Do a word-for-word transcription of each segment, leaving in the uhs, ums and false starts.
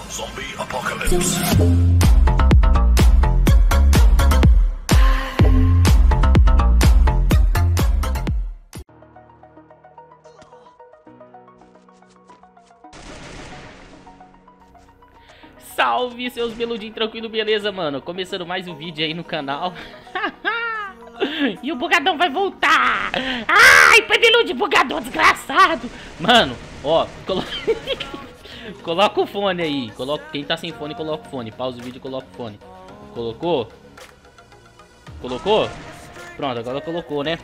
Zombie Apocalypse. Salve, seus beludinhos, tranquilo, beleza, mano? Começando mais um vídeo aí no canal. E o bugadão vai voltar. Ai, pelude, bugadão desgraçado. Mano, ó, colo... coloca o fone aí. Coloca... Quem tá sem fone, coloca o fone. Pausa o vídeo e coloca o fone. Colocou? Colocou? Pronto, agora colocou, né?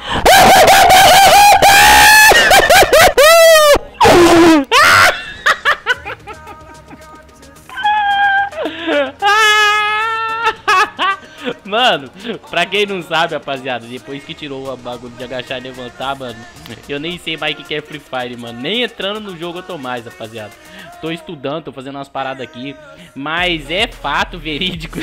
Mano, pra quem não sabe, rapaziada, depois que tirou o bagulho de agachar e levantar, mano, eu nem sei mais o que é Free Fire, mano. Nem entrando no jogo eu tô mais, rapaziada. Tô estudando, tô fazendo umas paradas aqui, mas é fato verídico.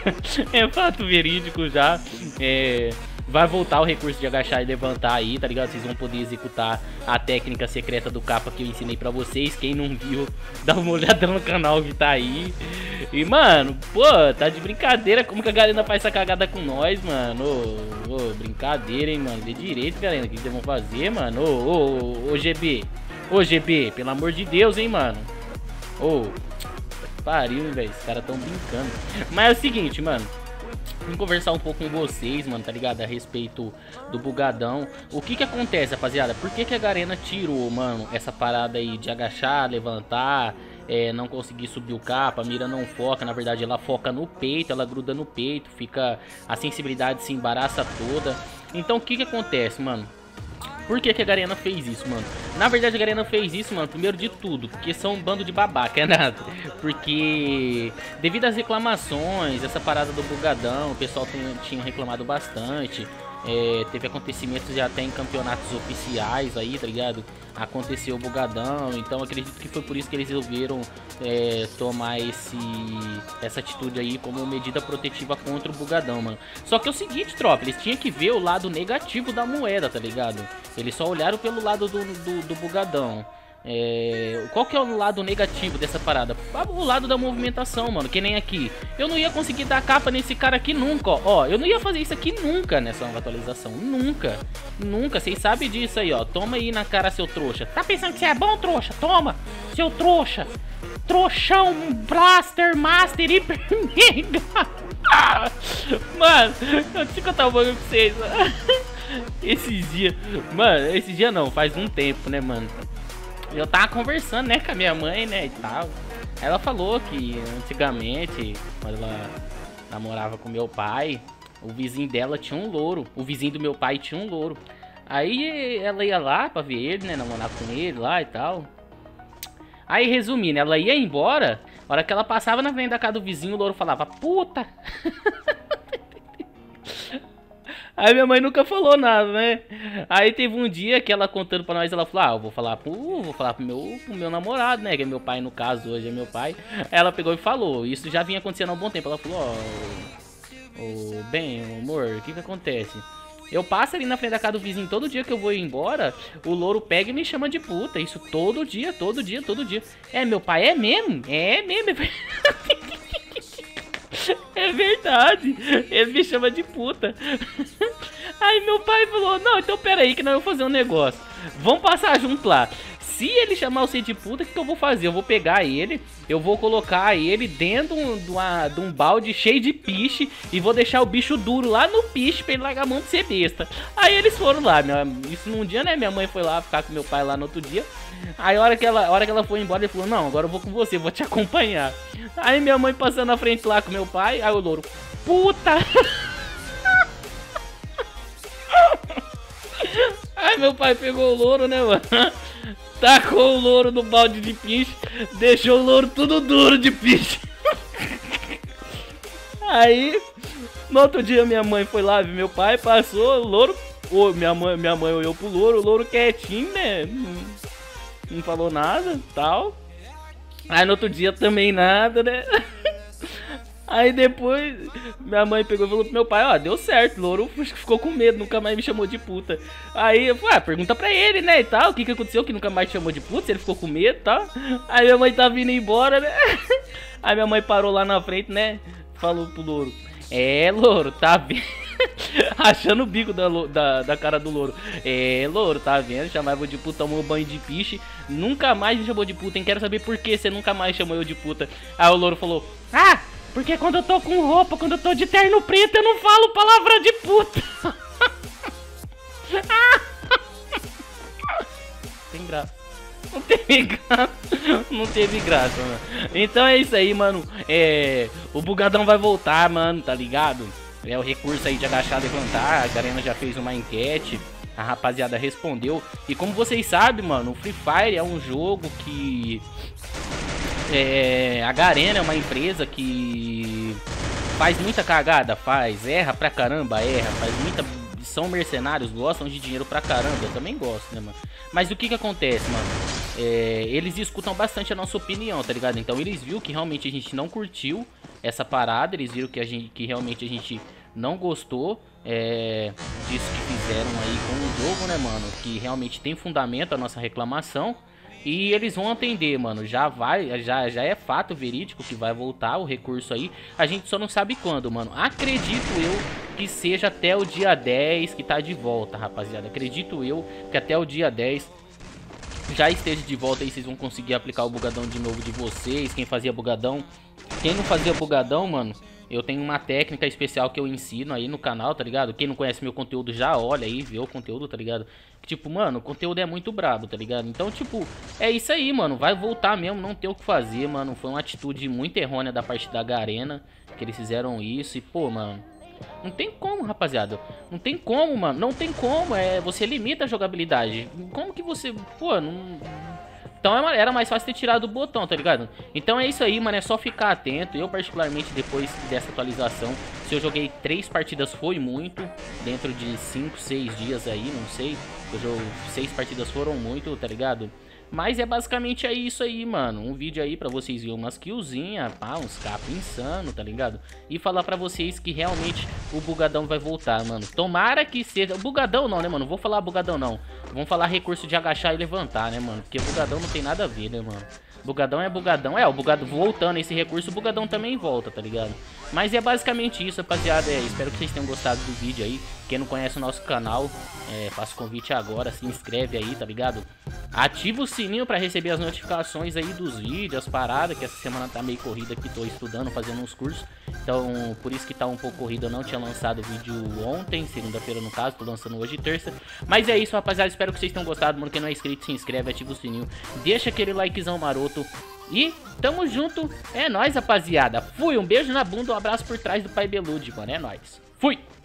É fato verídico já. É... Vai voltar o recurso de agachar e levantar aí, tá ligado? Vocês vão poder executar a técnica secreta do capa que eu ensinei pra vocês. Quem não viu, dá uma olhada no canal que tá aí. E, mano, pô, tá de brincadeira. Como que a galera faz essa cagada com nós, mano? Ô, ô, brincadeira, hein, mano. Dê direito, galera. O que vocês vão fazer, mano? Ô, ô, ô, G B. Ô, G B, pelo amor de Deus, hein, mano. Ô, pariu, hein, velho. Os caras tão brincando. Mas é o seguinte, mano. Vim conversar um pouco com vocês, mano, tá ligado? A respeito do bugadão. O que que acontece, rapaziada? Por que que a Garena tirou, mano, essa parada aí de agachar, levantar, é, não conseguir subir o capa, a mira não foca, na verdade ela foca no peito, ela gruda no peito, fica... a sensibilidade se embaraça toda. Então o que que acontece, mano? Por que que a Garena fez isso, mano? Na verdade a Garena fez isso, mano, primeiro de tudo, porque são um bando de babaca, é nada. Porque devido às reclamações, essa parada do bugadão, o pessoal tem, tinha reclamado bastante. É, teve acontecimentos já até em campeonatos oficiais aí, tá ligado? Aconteceu o bugadão, então acredito que foi por isso que eles resolveram é, tomar esse, essa atitude aí como medida protetiva contra o bugadão, mano. Só que é o seguinte, tropa, eles tinham que ver o lado negativo da moeda, tá ligado? Eles só olharam pelo lado do, do, do bugadão. É, qual que é o lado negativo dessa parada? O lado da movimentação, mano, que nem aqui. Eu não ia conseguir dar capa nesse cara aqui nunca, ó. Ó, eu não ia fazer isso aqui nunca nessa nova atualização. Nunca, nunca, vocês sabem disso aí, ó. Toma aí na cara, seu trouxa. Tá pensando que você é bom, trouxa? Toma, seu trouxa. Trouxão, Blaster, Master, Hiper Mega. Mano, eu te contar um bagulho pra vocês. Esses dias, mano, esses dias não, faz um tempo, né, mano. Eu tava conversando, né, com a minha mãe, né, e tal. Ela falou que antigamente, quando ela namorava com meu pai, o vizinho dela tinha um louro. O vizinho do meu pai tinha um louro. Aí ela ia lá pra ver ele, né, namorar com ele lá e tal. Aí, resumindo, ela ia embora. A hora que ela passava na frente da casa do vizinho, o louro falava, puta. Aí minha mãe nunca falou nada, né? Aí teve um dia que ela contando pra nós, ela falou, ah, eu vou falar pro, vou falar pro meu, pro meu namorado, né? Que é meu pai, no caso, hoje é meu pai. Ela pegou e falou, isso já vinha acontecendo há um bom tempo. Ela falou, ó, oh, oh, bem, amor, o que que acontece? Eu passo ali na frente da casa do vizinho todo dia que eu vou ir embora, o louro pega e me chama de puta. Isso todo dia, todo dia, todo dia. É, meu pai é mesmo? É mesmo. É verdade, ele me chama de puta. Aí meu pai falou, não, então pera aí que nós vamos fazer um negócio. Vamos passar junto lá. Se ele chamar você de puta, o que, que eu vou fazer? Eu vou pegar ele, eu vou colocar ele dentro de, uma, de um balde cheio de piche e vou deixar o bicho duro lá no piche pra ele largar a mão de ser besta. Aí eles foram lá, minha, isso num dia, né? Minha mãe foi lá ficar com meu pai lá no outro dia. Aí a hora que ela, a hora que ela foi embora, ele falou, não, agora eu vou com você, vou te acompanhar. Aí minha mãe passando na frente lá com meu pai, aí o louro, puta! Aí meu pai pegou o louro, né, mano? Tacou o louro no balde de piche, deixou o louro tudo duro de piche. Aí, no outro dia minha mãe foi lá ver meu pai, passou, o louro, oh, minha mãe, minha mãe olhou pro louro, o louro quietinho, né? Não, não falou nada, tal. Aí no outro dia também nada, né? Aí depois, minha mãe pegou e falou pro meu pai, ó, deu certo, Louro ficou com medo, nunca mais me chamou de puta. Aí eu falei, ah, pergunta pra ele, né, e tal, o que que aconteceu que nunca mais te chamou de puta, se ele ficou com medo e tal. Aí minha mãe tá vindo embora, né. Aí minha mãe parou lá na frente, né, falou pro Louro, é, Louro, tá vendo? Achando o bico da, da, da cara do Louro. É, Louro, tá vendo? Chamava de puta, tomou banho de piche. Nunca mais me chamou de puta, hein? Quero saber por que você nunca mais chamou eu de puta. Aí o Louro falou, ah, porque quando eu tô com roupa, quando eu tô de terno preto, eu não falo palavra de puta. Tem graça. Não teve graça. Não teve graça, mano. Então é isso aí, mano. É, o bugadão vai voltar, mano, tá ligado? É o recurso aí de agachar, levantar. A Garena já fez uma enquete, a rapaziada respondeu. E como vocês sabem, mano, o Free Fire é um jogo que... É, a Garena é uma empresa que faz muita cagada, faz, erra pra caramba, erra, faz muita... São mercenários, gostam de dinheiro pra caramba, eu também gosto, né, mano? Mas o que que acontece, mano? É, eles escutam bastante a nossa opinião, tá ligado? Então eles viram que realmente a gente não curtiu essa parada, eles viram que, a gente, que realmente a gente não gostou é, disso que fizeram aí com o jogo, né, mano? Que realmente tem fundamento a nossa reclamação. E eles vão atender, mano, já vai, já, já é fato verídico que vai voltar o recurso aí. A gente só não sabe quando, mano. Acredito eu que seja até o dia dez que tá de volta, rapaziada. Acredito eu que até o dia dez já esteja de volta aí. Vocês vão conseguir aplicar o bugadão de novo de vocês. Quem fazia bugadão, quem não fazia bugadão, mano, eu tenho uma técnica especial que eu ensino aí no canal, tá ligado? Quem não conhece meu conteúdo já olha aí, vê o conteúdo, tá ligado? Tipo, mano, o conteúdo é muito brabo, tá ligado? Então, tipo, é isso aí, mano. Vai voltar mesmo, não tem o que fazer, mano. Foi uma atitude muito errônea da parte da Garena, que eles fizeram isso. E, pô, mano, não tem como, rapaziada. Não tem como, mano. Não tem como. É, você limita a jogabilidade. Como que você... Pô, não... Então era mais fácil ter tirado o botão, tá ligado? Então é isso aí, mano, é só ficar atento. Eu particularmente, depois dessa atualização, se eu joguei três partidas foi muito. Dentro de cinco, seis dias aí, não sei. Eu jogo, seis partidas foram muito, tá ligado? Mas é basicamente é isso aí, mano. Um vídeo aí pra vocês verem umas killzinhas, pá, uns capos insano, tá ligado? E falar pra vocês que realmente o bugadão vai voltar, mano. Tomara que seja... Bugadão não, né, mano? Vou falar bugadão não. Vamos falar recurso de agachar e levantar, né, mano? Porque bugadão não tem nada a ver, né, mano? Bugadão é bugadão. É, o bugadão voltando esse recurso, o bugadão também volta, tá ligado? Mas é basicamente isso, rapaziada. É, espero que vocês tenham gostado do vídeo aí. Quem não conhece o nosso canal, é, faça o convite agora, se inscreve aí, tá ligado? Ativa o sininho pra receber as notificações aí dos vídeos, as paradas, que essa semana tá meio corrida aqui, tô estudando, fazendo uns cursos. Então, por isso que tá um pouco corrido, eu não tinha lançado vídeo ontem, segunda-feira no caso, tô lançando hoje terça. Mas é isso, rapaziada, espero que vocês tenham gostado, mano. Quem não é inscrito, se inscreve, ativa o sininho, deixa aquele likezão maroto. E tamo junto, é nóis, rapaziada. Fui, um beijo na bunda, um abraço por trás do Pai Belude, mano, é nóis. Fui!